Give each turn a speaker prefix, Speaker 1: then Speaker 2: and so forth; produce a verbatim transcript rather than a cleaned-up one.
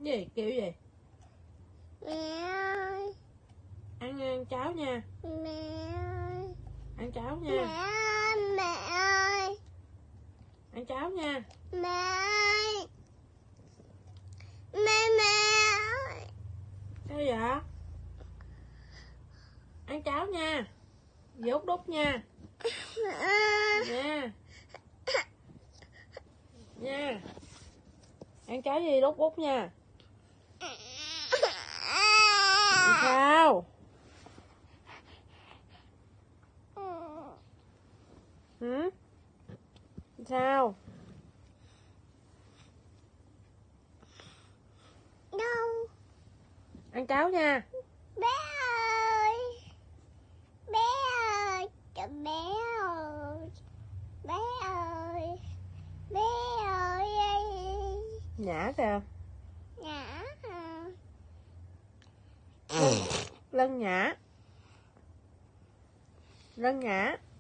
Speaker 1: Gì kiểu gì?
Speaker 2: Mẹ ơi.
Speaker 1: Ăn ăn cháo nha.
Speaker 2: Mẹ ơi.
Speaker 1: Ăn cháo nha.
Speaker 2: Mẹ ơi. Mẹ ơi.
Speaker 1: Ăn cháo nha.
Speaker 2: Mẹ ơi. Mẹ mẹ ơi.
Speaker 1: Sao vậy? Ăn cháo nha. Dì Út đút nha. Nha. Nha. Ăn cháo gì đút Út nha. Sao? Hử? Sao?
Speaker 2: Đâu?
Speaker 1: Ăn cháo nha.
Speaker 2: Bé ơi. Bé ơi. Cho bé ơi. Bé ơi. Bé ơi.
Speaker 1: Nhả kìa.
Speaker 2: Nhã.
Speaker 1: Lân, lân nhả. Lân nhả.